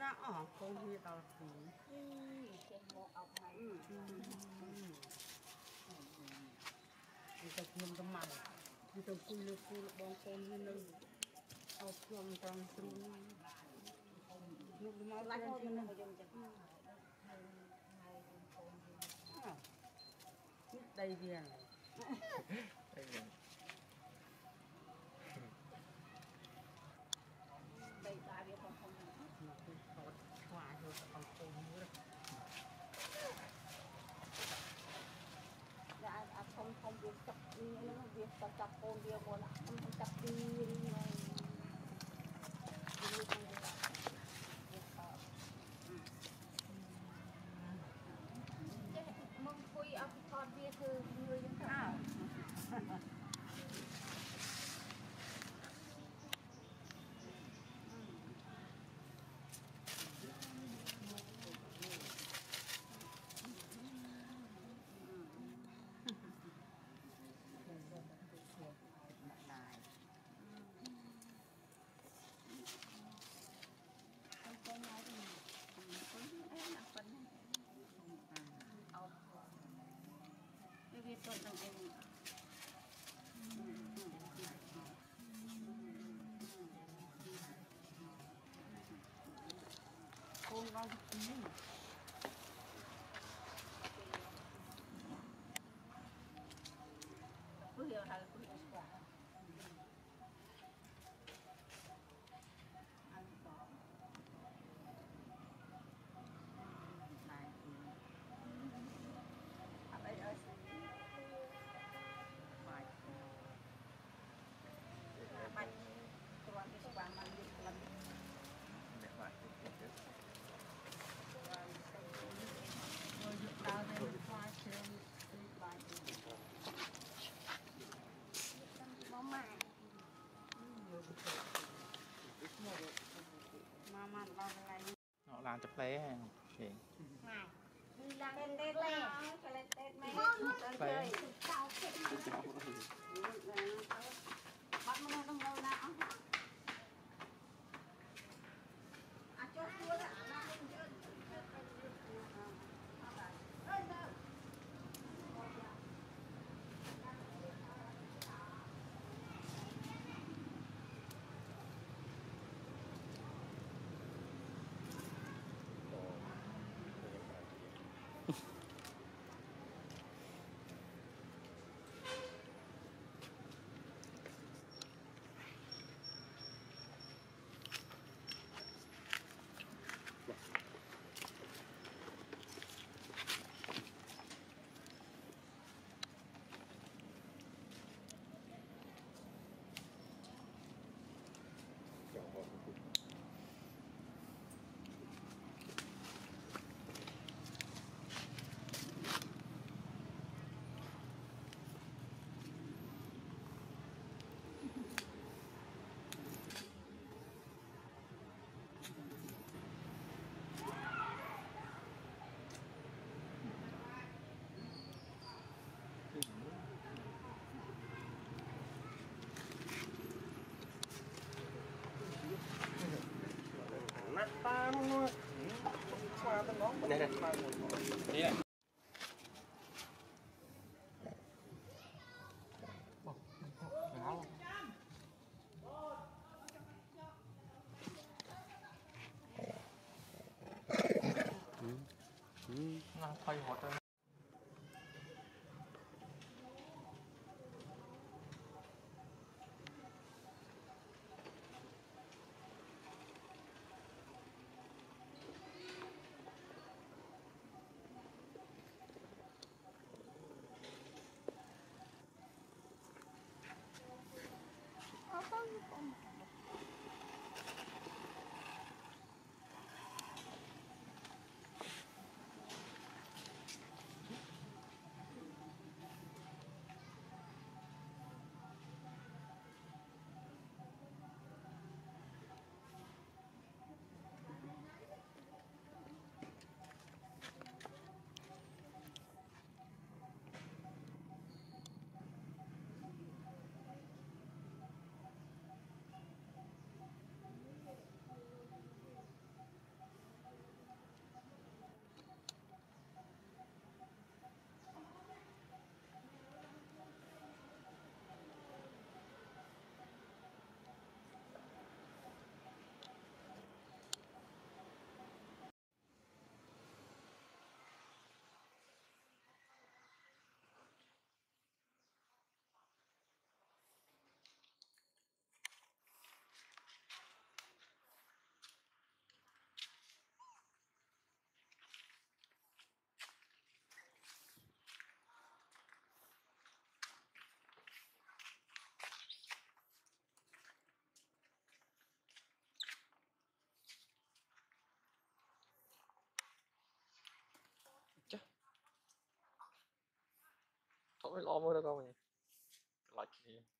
ra ở con kia tao thì tao nhom tao mày tao cùi bong con như nơi ao nhom trong trúng lúc máu lại thôi nhưng mà đây điền đây ba đứa con không hòa rồi còn cồn nữa dạ không việc chặt nó việc chặt cồn việc còn không chặt đi mong khui ở con việcคือngười dân thảo việc tuần từng em con con cứ hiểu hay cứ hiểu quả ăn có này ở đây ơi bài bài tuan cái quán mang đi lần để bài rồi được đào lên khoa trường bài mama mama bao ngày họ làm chụp lé hàng chuyện đi làm tết lẹ cho lên tết mấy chơi chào bắt nó đông đâu nào à cho cua đã nó lên chơi nát ta luôn xoa tên nó này này đi này nó thay hột rồi không lo mua đâu con này lạch gì